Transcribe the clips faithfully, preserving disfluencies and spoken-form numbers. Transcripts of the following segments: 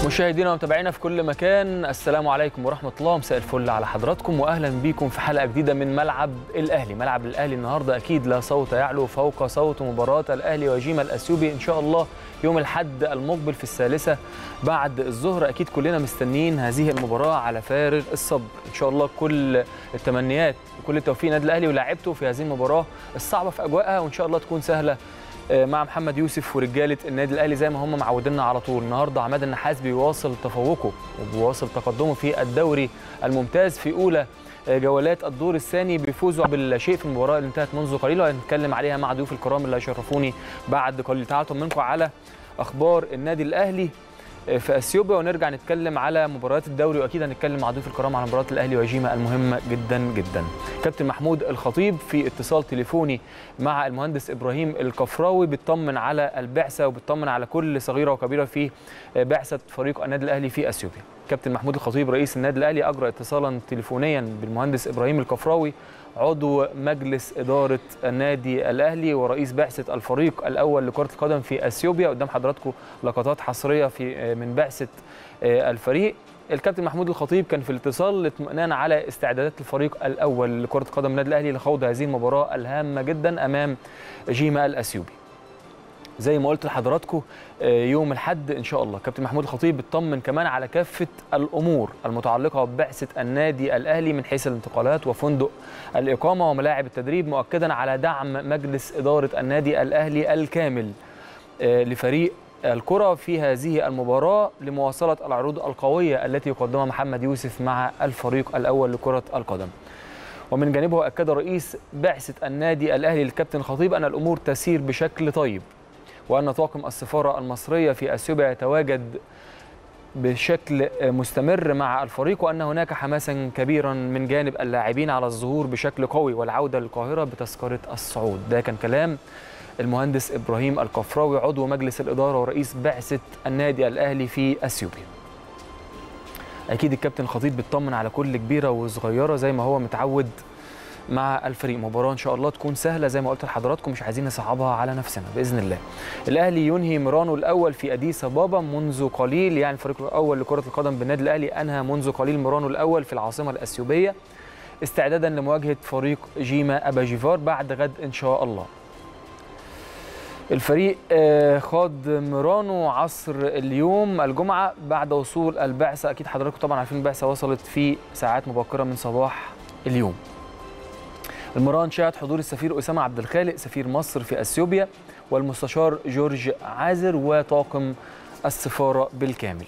مشاهدينا ومتابعينا في كل مكان، السلام عليكم ورحمة الله، مساء الفل على حضراتكم واهلا بيكم في حلقة جديدة من ملعب الاهلي. ملعب الاهلي النهارده اكيد لا صوت يعلو فوق صوت مباراة الاهلي وجيما الاثيوبي ان شاء الله يوم الاحد المقبل في الثالثة بعد الظهر. اكيد كلنا مستنيين هذه المباراة على فارغ الصبر. ان شاء الله كل التمنيات وكل التوفيق للنادي الاهلي ولاعيبته في هذه المباراة الصعبة في اجواءها، وان شاء الله تكون سهلة مع محمد يوسف ورجاله النادي الاهلي زي ما هم معودينا على طول. النهارده عماد النحاس بيواصل تفوقه وبيواصل تقدمه في الدوري الممتاز في اولى جولات الدور الثاني بيفوزوا بالشيء في المباراه اللي انتهت منذ قليل، وهنتكلم عليها مع ضيوف الكرام اللي هيشرفوني بعد قليل. تعالوا منكم على اخبار النادي الاهلي في اثيوبيا ونرجع نتكلم على مباريات الدوري، واكيد هنتكلم مع ضيوف الكرام على مباراه الاهلي وجيما المهمه جدا جدا. كابتن محمود الخطيب في اتصال تليفوني مع المهندس ابراهيم الكفراوي بيطمن على البعثه وبيطمن على كل صغيره وكبيره في بعثه فريق النادي الاهلي في اثيوبيا. كابتن محمود الخطيب رئيس النادي الاهلي اجرى اتصالا تليفونيا بالمهندس ابراهيم الكفراوي عضو مجلس اداره النادي الاهلي ورئيس بعثه الفريق الاول لكره القدم في اثيوبيا. قدام حضراتكم لقطات حصريه في من بعثه الفريق. الكابتن محمود الخطيب كان في الاتصال للاطمئنان على استعدادات الفريق الاول لكره قدم النادي الاهلي لخوض هذه المباراه الهامه جدا امام جيما الاثيوبي. زي ما قلت لحضراتكم يوم الاحد ان شاء الله. كابتن محمود الخطيب بيطمن كمان على كافه الامور المتعلقه ببعثه النادي الاهلي من حيث الانتقالات وفندق الاقامه وملاعب التدريب، مؤكدا على دعم مجلس اداره النادي الاهلي الكامل لفريق الكره في هذه المباراه لمواصله العروض القويه التي يقدمها محمد يوسف مع الفريق الاول لكره القدم. ومن جانبه اكد رئيس بعثه النادي الاهلي الكابتن الخطيب ان الامور تسير بشكل طيب، وأن طاقم السفارة المصرية في أثيوبيا يتواجد بشكل مستمر مع الفريق، وأن هناك حماسا كبيرا من جانب اللاعبين على الظهور بشكل قوي والعودة للقاهرة بتذكرة الصعود. ده كان كلام المهندس إبراهيم الكفراوي عضو مجلس الإدارة ورئيس بعثة النادي الأهلي في أثيوبيا. أكيد الكابتن الخطيب بيطمن على كل كبيرة وصغيرة زي ما هو متعود مع الفريق. مباراه ان شاء الله تكون سهله زي ما قلت لحضراتكم، مش عايزين نصعبها على نفسنا باذن الله. الاهلي ينهي مرانه الاول في اديس ابابا منذ قليل، يعني الفريق الاول لكره القدم بالنادي الاهلي انهى منذ قليل مرانه الاول في العاصمه الاثيوبيه استعدادا لمواجهه فريق جيما اباجيفار بعد غد ان شاء الله. الفريق خاض مرانه عصر اليوم الجمعه بعد وصول البعثه. اكيد حضراتكم طبعا عارفين البعثه وصلت في ساعات مبكره من صباح اليوم. المران شهد حضور السفير أسامة عبد الخالق سفير مصر في أثيوبيا والمستشار جورج عازر وطاقم السفارة بالكامل.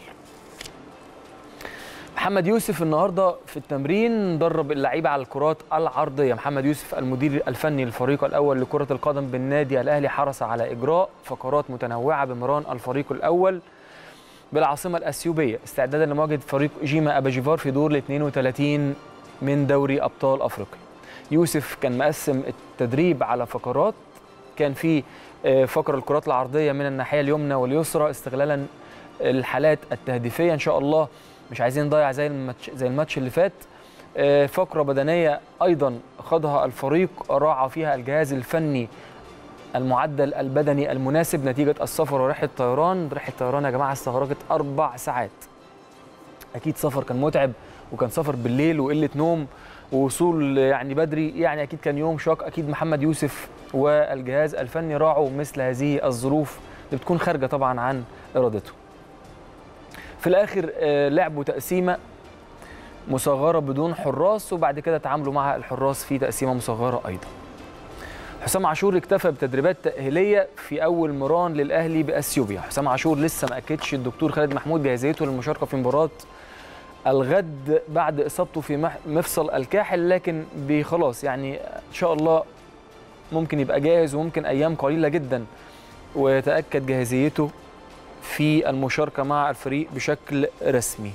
محمد يوسف النهارده في التمرين درب اللعيبة على الكرات العرضية. محمد يوسف المدير الفني للفريق الأول لكرة القدم بالنادي الأهلي حرص على إجراء فقرات متنوعة بمران الفريق الأول بالعاصمة الأثيوبية استعدادا لمواجهة فريق جيما أباجيفار في دور ال اثنين وثلاثين من دوري أبطال أفريقيا. يوسف كان مقسم التدريب على فقرات، كان في فقرة الكرات العرضية من الناحية اليمنى واليسرى استغلالا الحالات التهديفية ان شاء الله، مش عايزين نضيع زي الماتش زي الماتش اللي فات. فقرة بدنية ايضا خاضها الفريق راعى فيها الجهاز الفني المعدل البدني المناسب نتيجة السفر ورحلة طيران. رحلة طيران يا جماعة استغرقت أربع ساعات. أكيد سفر كان متعب وكان سفر بالليل وقلة نوم ووصول يعني بدري، يعني اكيد كان يوم شاق. اكيد محمد يوسف والجهاز الفني راعوا مثل هذه الظروف اللي بتكون خارجه طبعا عن ارادته. في الاخر لعبوا تقسيمه مصغره بدون حراس، وبعد كده تعاملوا مع الحراس في تقسيمه مصغره ايضا. حسام عاشور اكتفى بتدريبات تاهيليه في اول مران للاهلي باثيوبيا. حسام عاشور لسه ما اكدش الدكتور خالد محمود جاهزيته للمشاركه في مباراه الغد بعد اصابته في مفصل الكاحل، لكن خلاص يعني ان شاء الله ممكن يبقى جاهز وممكن ايام قليله جدا ويتاكد جاهزيته في المشاركه مع الفريق بشكل رسمي.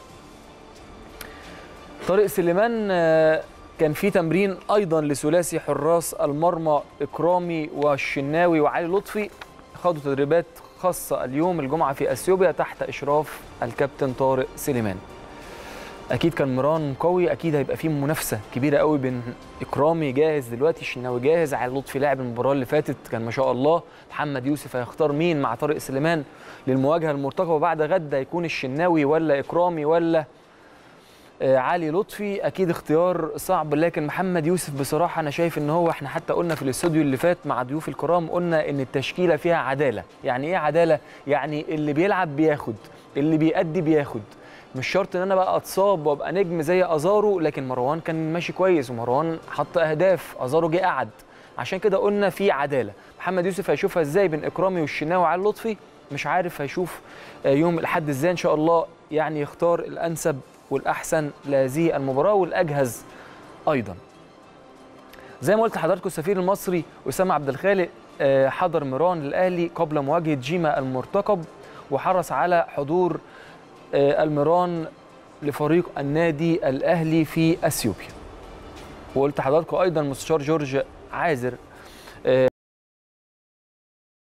طارق سليمان كان في تمرين ايضا لثلاثي حراس المرمى اكرامي والشناوي وعلي لطفي، خاضوا تدريبات خاصه اليوم الجمعه في اثيوبيا تحت اشراف الكابتن طارق سليمان. اكيد كان مران قوي، اكيد هيبقى فيه منافسه كبيره قوي بين اكرامي جاهز دلوقتي، الشناوي جاهز، علي لطفي لاعب المباراه اللي فاتت كان ما شاء الله، محمد يوسف هيختار مين مع طارق سليمان للمواجهه المرتقبه بعد غد؟ هيكون الشناوي ولا اكرامي ولا آه علي لطفي؟ اكيد اختيار صعب، لكن محمد يوسف بصراحه انا شايف ان هو، احنا حتى قلنا في الاستوديو اللي فات مع ضيوف الكرام، قلنا ان التشكيله فيها عداله. يعني ايه عداله؟ يعني اللي بيلعب بياخد، اللي بيأدي بياخد، مش شرط ان انا بقى اتصاب وابقى نجم زي ازارو، لكن مروان كان ماشي كويس ومروان حط اهداف، ازارو جه قعد، عشان كده قلنا في عداله. محمد يوسف هيشوفها ازاي بين اكرامي والشناوي وعلي لطفي؟ مش عارف، هيشوف يوم الاحد ازاي ان شاء الله، يعني يختار الانسب والاحسن لهذه المباراه والاجهز ايضا. زي ما قلت لحضراتكم السفير المصري اسامه عبد الخالق حضر ميران للاهلي قبل مواجهه جيما المرتقب، وحرص على حضور الميران لفريق النادي الاهلي في اثيوبيا. وقلت لحضراتكم ايضا مستشار جورج عازر